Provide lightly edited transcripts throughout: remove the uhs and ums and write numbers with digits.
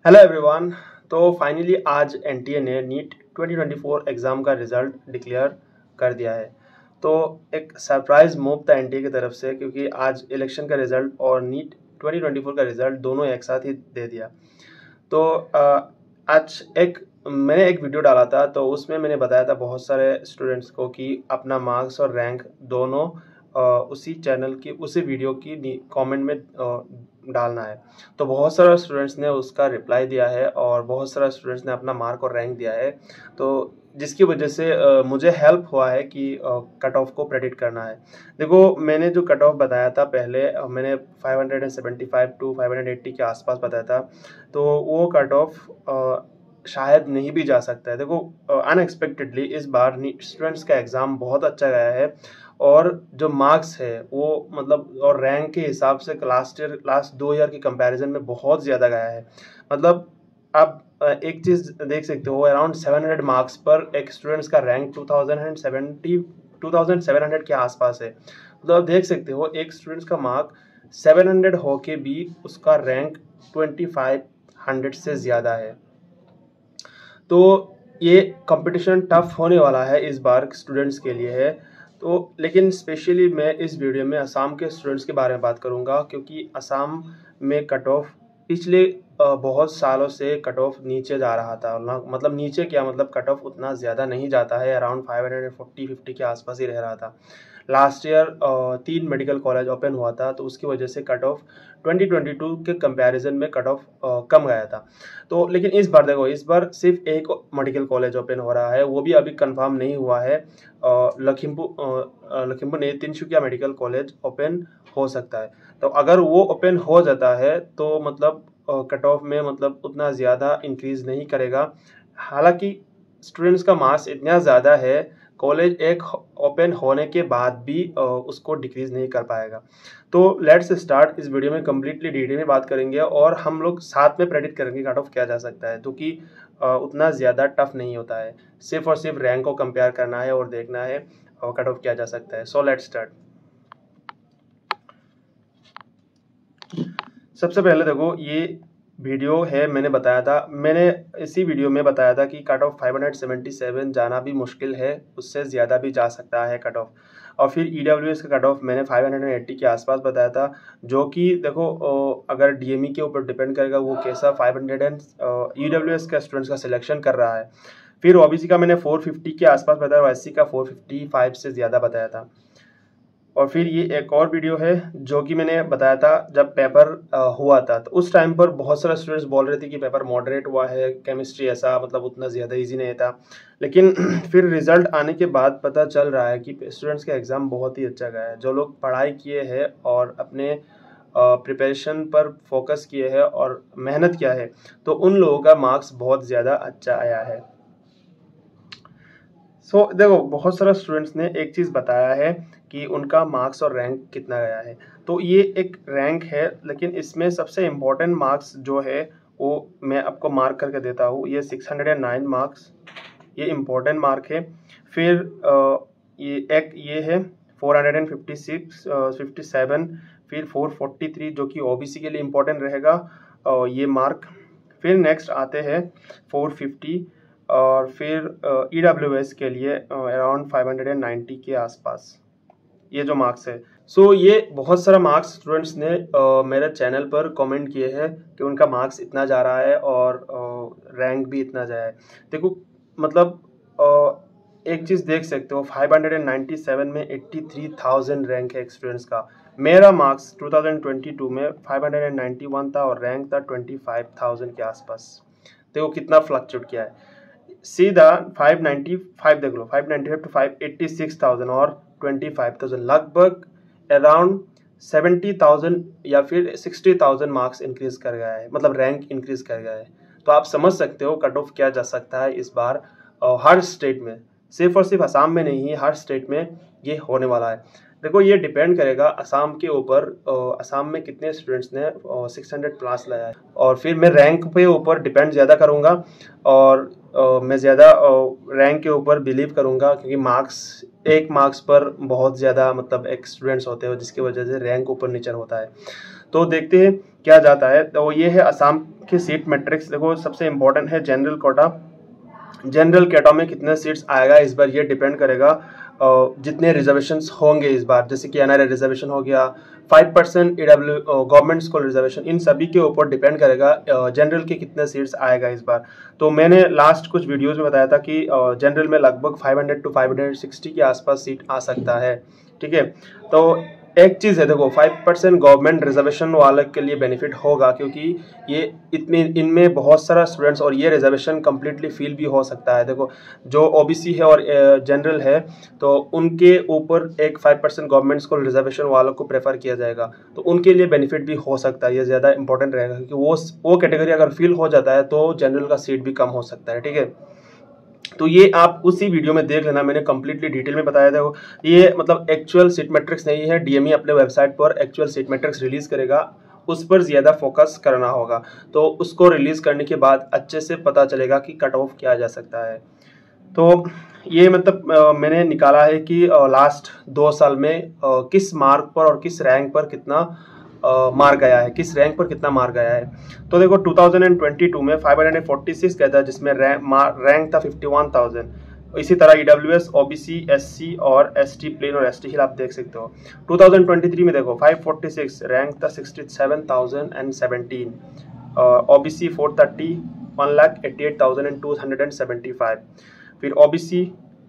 Hello everyone. तो finally आज NTA ने नीट 2024 एग्ज़ाम का रिज़ल्ट डिक्लेयर कर दिया है। तो एक सरप्राइज़ मूव था एनटीए की तरफ से, क्योंकि आज इलेक्शन का रिज़ल्ट और नीट 2024 का रिज़ल्ट दोनों एक साथ ही दे दिया। तो आज मैंने एक वीडियो डाला था, तो उसमें मैंने बताया था बहुत सारे स्टूडेंट्स को कि अपना मार्क्स और रैंक दोनों उसी चैनल की उसी वीडियो की कमेंट में डालना है। तो बहुत सारे स्टूडेंट्स ने उसका रिप्लाई दिया है और बहुत सारे स्टूडेंट्स ने अपना मार्क और रैंक दिया है, तो जिसकी वजह से मुझे हेल्प हुआ है कि कट ऑफ को प्रेडिक्ट करना है। देखो, मैंने जो कट ऑफ बताया था पहले, मैंने 575 टू 580 के आसपास बताया था, तो वो कट ऑफ शायद नहीं भी जा सकता है। देखो, अनएक्सपेक्टेडली इस बार स्टूडेंट्स का एग्ज़ाम बहुत अच्छा गया है और जो मार्क्स है वो मतलब और रैंक के हिसाब से लास्ट 2 ईयर की कंपैरिजन में बहुत ज़्यादा गया है। मतलब आप एक चीज़ देख सकते हो, अराउंड 700 मार्क्स पर एक स्टूडेंट्स का रैंक 2700 के आसपास है। मतलब आप देख सकते हो, एक स्टूडेंट्स का मार्क 700 होके भी उसका रैंक 2500 से ज़्यादा है। तो ये कंपटीशन टफ होने वाला है इस बार स्टूडेंट्स के लिए है। तो लेकिन स्पेशली मैं इस वीडियो में असम के स्टूडेंट्स के बारे में बात करूंगा, क्योंकि असम में कट ऑफ पिछले बहुत सालों से कट ऑफ नीचे जा रहा था ना। मतलब नीचे क्या, मतलब कट ऑफ उतना ज़्यादा नहीं जाता है, अराउंड 540-50 के आसपास ही रह रहा था। Last year 3 medical college open हुआ था, तो उसकी वजह से कट ऑफ 2022 के कंपैरिजन में कट ऑफ कम गया था। तो लेकिन इस बार देखो, इस बार सिर्फ एक मेडिकल कॉलेज ओपन हो रहा है, वो भी अभी कंफर्म नहीं हुआ है। लखीमपुर नहीं, तिनसुकिया मेडिकल कॉलेज ओपन हो सकता है। तो अगर वो ओपन हो जाता है तो मतलब कट ऑफ में मतलब उतना ज़्यादा इंक्रीज नहीं करेगा। हालांकि स्टूडेंट्स का मास इतना ज़्यादा है, कॉलेज एक ओपन होने के बाद भी उसको डिक्रीज नहीं कर पाएगा। तो लेट्स स्टार्ट। इस वीडियो में कम्प्लीटली डिटेल में बात करेंगे और हम लोग साथ में प्रेडिक्ट करेंगे कट ऑफ क्या जा सकता है, क्योंकि उतना ज़्यादा टफ नहीं होता है। सिर्फ और सिर्फ रैंक को कंपेयर करना है और देखना है और कट ऑफ क्या जा सकता है। So let's start. सबसे पहले देखो, ये वीडियो है, मैंने इसी वीडियो में बताया था कि कट ऑफ 577 जाना भी मुश्किल है, उससे ज़्यादा भी जा सकता है कट ऑफ। और फिर ईडब्ल्यूएस का कट ऑफ मैंने 580 के आसपास बताया था, जो कि देखो अगर डीएमई के ऊपर डिपेंड करेगा वो कैसा 500 ईडब्ल्यूएस का स्टूडेंट्स का सिलेक्शन कर रहा है। फिर ओबीसी का मैंने 450 के आसपास बताया और एससी का 455 से ज़्यादा बताया था। और फिर ये एक और वीडियो है जो कि मैंने बताया था जब पेपर हुआ था, तो उस टाइम पर बहुत सारे स्टूडेंट्स बोल रहे थे कि पेपर मॉडरेट हुआ है, केमिस्ट्री ऐसा मतलब उतना ज़्यादा इजी नहीं था। लेकिन फिर रिजल्ट आने के बाद पता चल रहा है कि स्टूडेंट्स का एग्ज़ाम बहुत ही अच्छा गया है। जो लोग पढ़ाई किए हैं और अपने प्रिपरेशन पर फोकस किए हैं और मेहनत किया है, तो उन लोगों का मार्क्स बहुत ज़्यादा अच्छा आया है। देखो, बहुत सारे स्टूडेंट्स ने एक चीज़ बताया है कि उनका मार्क्स और रैंक कितना गया है। तो ये एक रैंक है, लेकिन इसमें सबसे इम्पोर्टेंट मार्क्स जो है वो मैं आपको मार्क करके देता हूँ। ये 609 मार्क्स, ये इम्पोर्टेंट मार्क है। फिर ये है 456 57, फिर 443 जो कि ओबीसी के लिए इम्पोर्टेंट रहेगा ये मार्क। फिर नेक्स्ट आते हैं 450 और फिर ईडब्ल्यूएस के लिए अराउंड 590 के आसपास ये जो मार्क्स है। ये बहुत सारा मार्क्स स्टूडेंट्स ने मेरे चैनल पर कमेंट किए हैं कि उनका मार्क्स इतना जा रहा है और रैंक भी इतना जाए। देखो, मतलब एक चीज़ देख सकते हो, 597 में 83,000 रैंक है स्टूडेंट्स का। मेरा मार्क्स 2022 में 591 था और रैंक था 25,000 के आसपास। देखो कितना फ्लक्चुएट किया है। सीधा 595 देख लो, 595 टू 586,000 और 25,000, लगभग अराउंड 70,000 या फिर 60,000 मार्क्स इंक्रीज कर गया है, मतलब रैंक इंक्रीज कर गया है। तो आप समझ सकते हो कट ऑफ क्या जा सकता है इस बार हर स्टेट में, सिर्फ और सिर्फ असम में नहीं, हर स्टेट में ये होने वाला है। देखो, ये डिपेंड करेगा असम के ऊपर, असम में कितने स्टूडेंट्स ने 600 प्लस लाया है। और फिर मैं रैंक पे ऊपर डिपेंड ज़्यादा करूँगा और मैं ज़्यादा रैंक के ऊपर बिलीव करूँगा, क्योंकि एक मार्क्स पर बहुत ज़्यादा मतलब एक स्टूडेंट्स होते हैं जिसकी वजह से रैंक ऊपर नीचे होता है। तो देखते हैं क्या जाता है। तो ये है असम की सीट मैट्रिक्स। देखो सबसे इम्पोर्टेंट है जनरल कोटा। जनरल कोटा में कितने सीट्स आएगा इस बार ये डिपेंड करेगा जितने रिजर्वेशंस होंगे इस बार, जैसे कि एनआरआई रिजर्वेशन हो गया, 5% ईडब्ल्यू गवर्नमेंट स्कूल रिजर्वेशन, इन सभी के ऊपर डिपेंड करेगा जनरल के कितने सीट्स आएगा इस बार। तो मैंने लास्ट कुछ वीडियोस में बताया था कि जनरल में लगभग 500 to 560 के आसपास सीट आ सकता है। ठीक है, तो एक चीज़ है, देखो 5% गवर्नमेंट रिजर्वेशन वाले के लिए बेनिफिट होगा, क्योंकि ये इनमें बहुत सारा स्टूडेंट्स और ये रिजर्वेशन कम्प्लीटली फील भी हो सकता है। देखो जो ओबीसी है और जनरल है तो उनके ऊपर एक 5% गवर्नमेंट स्कूल रिजर्वेशन वालों को प्रेफर किया जाएगा, तो उनके लिए बेनिफिट भी हो सकता है। ये ज़्यादा इंपॉर्टेंट रहेगा, क्योंकि वो कैटेगरी अगर फील हो जाता है तो जनरल का सीट भी कम हो सकता है। ठीक है, तो ये आप उसी वीडियो में देख लेना, मैंने कंप्लीटली डिटेल में बताया था। ये मतलब एक्चुअल सीट मैट्रिक्स नहीं है, डीएमई अपने वेबसाइट पर एक्चुअल सीट मैट्रिक्स रिलीज करेगा, उस पर ज़्यादा फोकस करना होगा। तो उसको रिलीज करने के बाद अच्छे से पता चलेगा कि कट ऑफ किया जा सकता है। तो ये मतलब मैंने निकाला है कि लास्ट 2 साल में किस मार्क पर और किस रैंक पर कितना मार गया है, किस रैंक पर कितना मार गया है। तो देखो 2022 में 546 गया था, जिसमें रैंक था 51,000। इसी तरह ईडब्ल्यूएस, ओबीसी, एससी और एसटी प्लेन और एसटी हिल आप देख सकते हो। 2023 में देखो 546, रैंक था 67,017, ओबीसी 430, 1,88,275। फिर ओबीसी,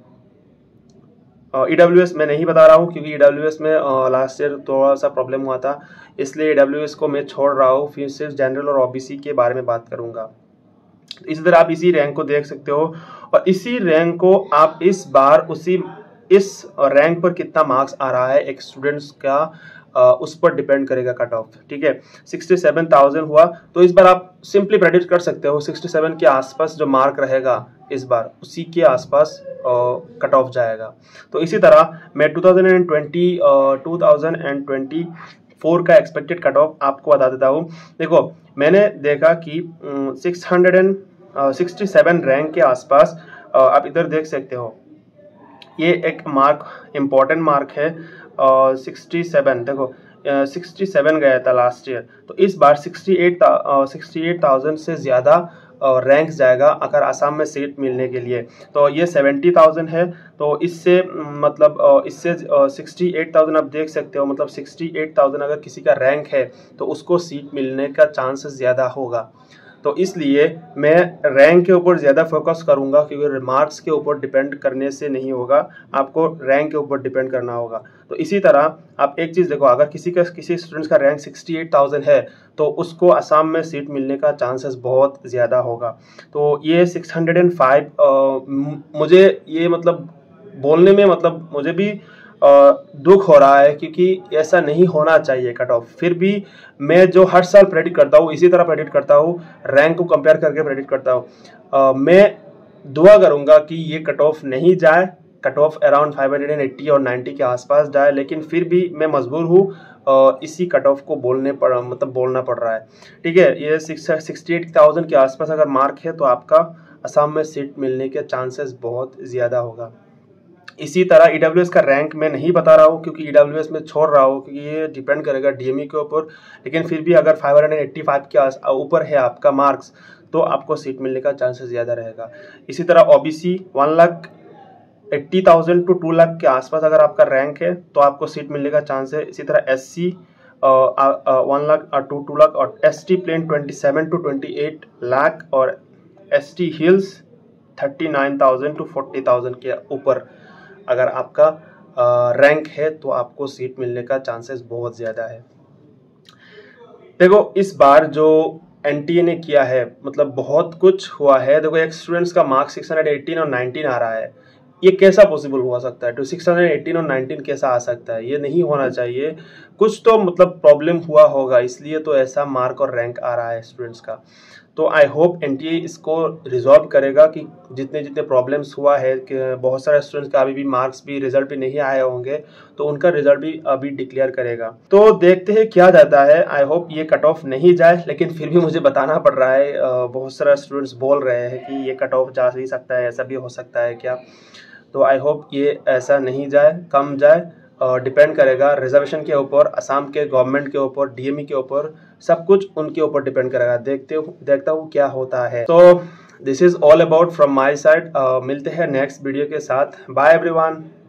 ईडब्ल्यूएस मैं नहीं बता रहा हूँ क्योंकि ईडब्ल्यूएस में लास्ट ईयर थोड़ा सा प्रॉब्लम हुआ था, इसलिए ईडब्ल्यूएस को मैं छोड़ रहा हूँ। फिर सिर्फ जनरल और ओबीसी के बारे में बात करूँगा। इसी तरह आप इसी रैंक को देख सकते हो, और इसी रैंक को आप इस बार इस रैंक पर कितना मार्क्स आ रहा है एक स्टूडेंट्स का, उस पर डिपेंड करेगा कट ऑफ। ठीक है, 67,000 हुआ तो इस बार आप सिंपली प्रेडिक्ट कर सकते हो 67 के आसपास जो मार्क रहेगा इस बार उसी के आसपास कट ऑफ जाएगा। तो इसी तरह मैं 2024 का एक्सपेक्टेड कट ऑफ आपको बता देता हूँ। देखो मैंने देखा कि 667 रैंक के आसपास आप इधर देख सकते हो, ये एक मार्क इम्पॉर्टेंट मार्क है। 67 देखो 67 गया था लास्ट ईयर, तो इस बार 68,000 से ज़्यादा रैंक जाएगा अगर आसाम में सीट मिलने के लिए। तो ये 70,000 है, तो इससे मतलब इससे 68,000 आप देख सकते हो, मतलब 68,000 अगर किसी का रैंक है तो उसको सीट मिलने का चांसेस ज़्यादा होगा। तो इसलिए मैं रैंक के ऊपर ज़्यादा फोकस करूंगा, क्योंकि मार्क्स के ऊपर डिपेंड करने से नहीं होगा, आपको रैंक के ऊपर डिपेंड करना होगा। तो इसी तरह आप एक चीज़ देखो, अगर किसी स्टूडेंट्स का रैंक 68,000 है तो उसको असम में सीट मिलने का चांसेस बहुत ज़्यादा होगा। तो ये 605 मुझे ये मतलब बोलने में मतलब मुझे भी दुख हो रहा है, क्योंकि ऐसा नहीं होना चाहिए कट ऑफ। फिर भी मैं जो हर साल प्रेडिक्ट करता हूँ इसी तरह प्रेडिक्ट करता हूँ, रैंक को कंपेयर करके प्रेडिक्ट करता हूँ। मैं दुआ करूँगा कि ये कट ऑफ नहीं जाए, कट ऑफ अराउंड 580 और 90 के आसपास जाए, लेकिन फिर भी मैं मजबूर हूँ इसी कट ऑफ को बोलना पड़ रहा है। ठीक है, ये 68,000 के आसपास अगर मार्क है तो आपका असम में सीट मिलने के चांसेस बहुत ज़्यादा होगा। इसी तरह ईडब्ल्यूएस का रैंक मैं नहीं बता रहा हूँ क्योंकि ईडब्ल्यूएस में छोड़ रहा हूँ, क्योंकि ये डिपेंड करेगा डीएमई के ऊपर। लेकिन फिर भी अगर 585 के ऊपर है आपका मार्क्स तो आपको सीट मिलने का चांसेस ज़्यादा रहेगा। इसी तरह ओबीसी 1,80,000 to 2 लाख के आसपास अगर आपका रैंक है तो आपको सीट मिलने का चांस है। इसी तरह एससी 1 लाख to 2 लाख, और एसटी प्लेन 27 to 28 लाख, और एसटी हिल्स 39,000 to 40,000 के ऊपर अगर आपका रैंक है तो आपको सीट मिलने का चांसेस बहुत ज़्यादा है। देखो इस बार जो एनटीए ने किया है मतलब बहुत कुछ हुआ है। देखो एक स्टूडेंट्स का मार्क्स 618 और 19 आ रहा है, ये कैसा पॉसिबल हो सकता है? तो 618 और 19 कैसा आ सकता है? ये नहीं होना चाहिए, कुछ तो मतलब प्रॉब्लम हुआ होगा, इसलिए तो ऐसा मार्क और रैंक आ रहा है स्टूडेंट्स का। तो आई होप एनटीए इसको रिजॉल्व करेगा कि जितने प्रॉब्लम्स हुआ है कि बहुत सारे स्टूडेंट्स का अभी भी मार्क्स भी रिजल्ट भी नहीं आए होंगे, तो उनका रिजल्ट भी अभी डिक्लेयर करेगा। तो देखते हैं क्या जाता है। आई होप ये कट ऑफ नहीं जाए, लेकिन फिर भी मुझे बताना पड़ रहा है। बहुत सारे स्टूडेंट्स बोल रहे हैं कि ये कट ऑफ जा ही सकता है, ऐसा भी हो सकता है क्या। तो आई होप ये ऐसा नहीं जाए, कम जाए। डिपेंड करेगा रिजर्वेशन के ऊपर, असम के गवर्नमेंट के ऊपर, डीएमई के ऊपर, सब कुछ उनके ऊपर डिपेंड करेगा। देखता हूँ क्या होता है। तो this is all about from my side. मिलते हैं नेक्स्ट वीडियो के साथ। Bye everyone.